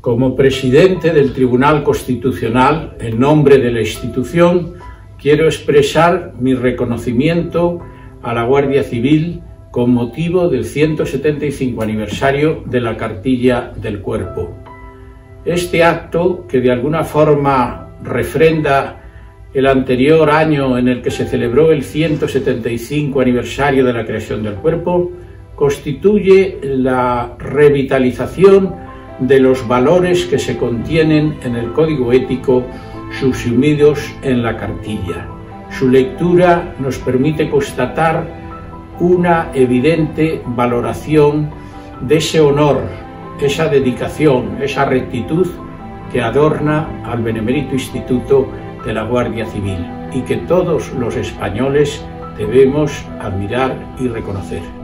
Como presidente del Tribunal Constitucional, en nombre de la institución, quiero expresar mi reconocimiento a la Guardia Civil con motivo del 175 aniversario de la Cartilla del Cuerpo. Este acto, que de alguna forma refrenda el anterior año en el que se celebró el 175 aniversario de la creación del Cuerpo, constituye la revitalización de los valores que se contienen en el Código Ético subsumidos en la Cartilla. Su lectura nos permite constatar una evidente valoración de ese honor, esa dedicación, esa rectitud que adorna al benemérito Instituto de la Guardia Civil y que todos los españoles debemos admirar y reconocer.